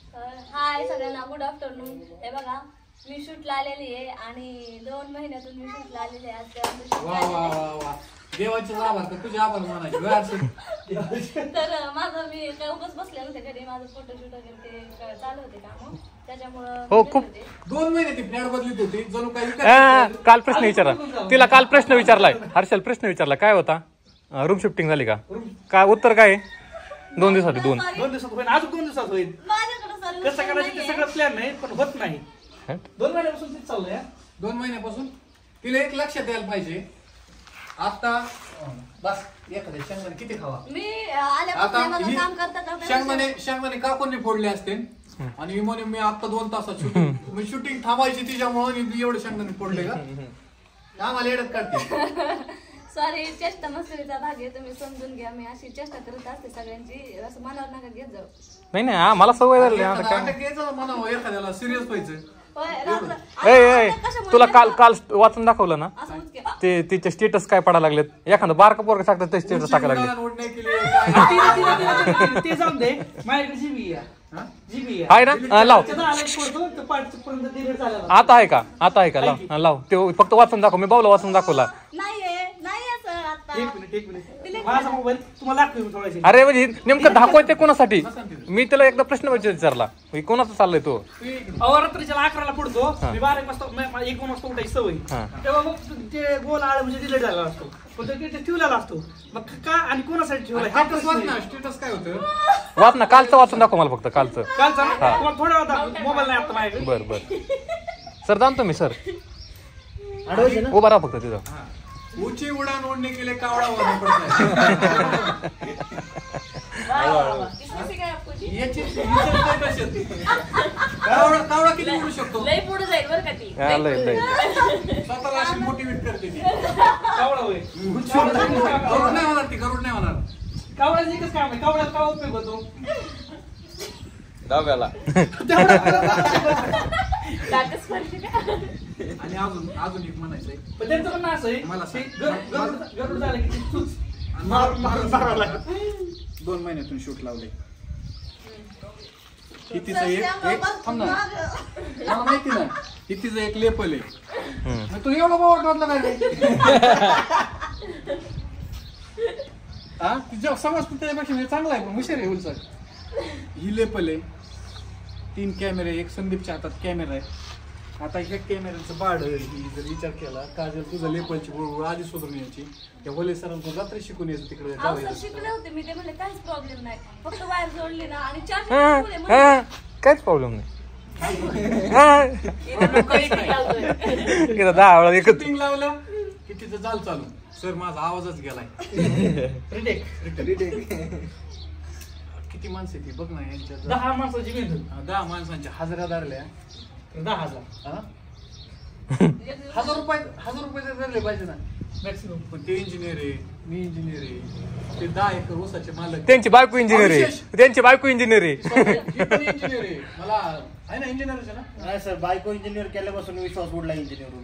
हाय सगळ्यांना, good afternoon. हे बघा मी शूटला आलेली आहे आणि 2 महिन्यातून मी शूटला आलेली आहे. देवाचे आभार तर तुझे आभार म्हणायचे. तर माझं मी काय उगाच बसले नव्हते घरी, माझं फोटोशूट वगैरे ते चालू होते काम, त्याच्यामुळं हो खूप 2 महिने ती फ्लॅट बदलीत होती जणू काही. काल प्रश्न विचारला तिला, काल प्रश्न विचारलाय हर्षल, प्रश्न विचारला काय होता, रूम शिफ्टिंग झाली का, काय उत्तर काय 2 दिवसात? 2 दिवसात होईल, अजून 2 दिवसात होईल. कसं करायचं ते सगळं प्लॅन नाही पण होत नाही. 2 महिन्यापासून तेच चाललंय. 2 महिन्यापासून तिला एक लक्षात यायला पाहिजे. आता बस एखाद्या शेंगदाणे किती खावा. मी आल्यापासून काम करता शेंगदाणे काकूंनी फोडले असते आणि म्हणे मी आता 2 तासात शूटिंग थांबायची तिच्यामुळे एवढे शेंगदाणे फोडले का, आम्हाला एवढंच काढते. सॉरी, चेष्टा मस्करीचा भाग आहे, तुम्ही समजून घ्या. मी अशी चेष्टा करत असते सगळ्यांची, असं मनावर नका घेत जाऊ. नाही मला सवय झाली. म्हणावं एखाद्याला सिरियस व्हायचं. तुला काल वाचून दाखवलं ना ते तिचे स्टेटस काय पडायला लागलेत, एखादं बारका पोरगा सांगतात ते स्टेटस टाकायला लागले. ते जाऊन दे, माझ्याकडे जीबी आहे ना, लाव. आता आहे का, आता आहे का, लाव लाव. ते फक्त वाचून दाखव, मी बाऊला वाचून दाखवला. अरे म्हणजे नेमकं दाखवायचं कोणासाठी, मी त्याला एकदा प्रश्न विचारला कोणाचा चाललाय तो. रात्रीच्या 11ला पडतो, मी 12 वाजता 1 वाजता उठायची सवय, तेव्हा मग ते गोल आळ म्हणजे डिलीट झाला असतो, पण ते ठेवलेला असतो. मग का आणि कोणासाठी ठेवलाय स्टेटस काय होतं, वाच ना, कालचं वाचून दाखव मला फक्त, कालचं. तुम्हाला थोडा होता मोबाईल नाही आता माझ्याकडे. बरं सर, जाणतो मी सर, उभा राहा फक्त तिथं. ऊंची उडान ओढणे के लिए कावड़ा होना पड़ता है. कावड़ा किती उडू शकतो, लई पुढे जाईल बरं का ती. स्वतःला अशी मोटिवेट करते ती. कावळा होय, गरुड नाही होणार ती, गरुड नाही होणार. कावळ्याचं एकच काम आहे, कावळ्याला काय उपयोग होतो डाव्याला. आणि अजून एक म्हणायचंय, पण त्यांचं म्हणणं असं आहे मला गरुड झालं की चूच 2 महिन्यातून शूट लावले. हितीचं एक थांब ना, मला माहिती ना, हितीचं एक लेपल आहे. तू एवढा बावट वाटला काय हा, तुझ्या समज त्याच्यापेक्षा चांगला आहे पण हुशार आहे उलसर. ही लेपल आहे, 3 कॅमेरे, एक संदीपच्या हातात कॅमेरा आहे. आता ह्या कॅमेऱ्याचं भाडं ही जर विचार केला, काजल तुझं लेपलची बरोबर आधी सुधरून यायची, त्या वले सरांचं रात्री शिकून यायचं तिकडे शिकले होते मी, ते म्हणले काहीच प्रॉब्लेम नाही, फक्त वायर जोडली ना आणि काहीच प्रॉब्लेम नाही. शूटिंग लावलं की तिचं जाल चालू. सर माझा आवाजच गेलाय. किती माणसं ती बघ ना, यांच्या 10 माणसाची मेहनत, 10 माणसांच्या हजऱ्या धरल्या. 10,000 1000 रुपये धरले पाहिजे ना मॅक्सिमम. पण ते इंजिनियर आहे, मी इंजिनियर आहे, ते 10 एकर ऊसाचे मालक, त्यांची बायको इंजिनियर आहे, त्यांची बायको इंजिनियर आहे. इंजिनियर आहे, मला आहे ना इंजिनियर ना. नाही सर, बायको इंजिनियर केल्यापासून विश्वास उडला इंजिनियर.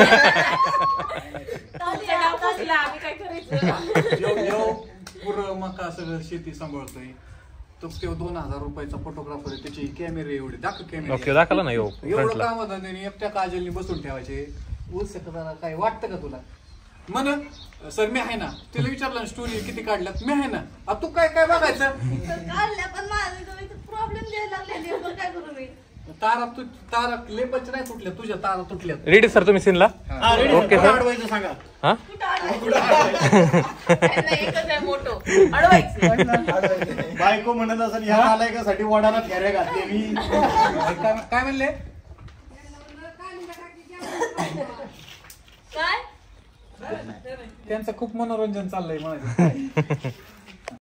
पुरं मका सगळं शेती सांभाळतोय तो. 2000 रुपयाचा फोटोग्राफर आहे, त्याचे कॅमेरे एवढे ओके दाखवला ना. एवढं काम धंद्याने एकट्या काजलनी बसून ठेवायचे. काय वाटतं का तुला? म्हण सर मी आहे ना, तिला विचारलं स्टोरी किती काढल्यात, मी आहे ना. तू काय काय बघायचं, प्रॉब्लेम द्यायला लागले, काय करू मी. तारा लेपलच्या नाही तुटल्या, तुझ्या तारा तुटल्या. रेडी सर तुम्ही सीनला? ओके सर, सांगा. हा बायको म्हणत असेल ह्या नालायकासाठी वडाला फेऱ्या घातले मी. काय म्हणले? काय त्यांचं खूप मनोरंजन चाललंय म्हणायचं.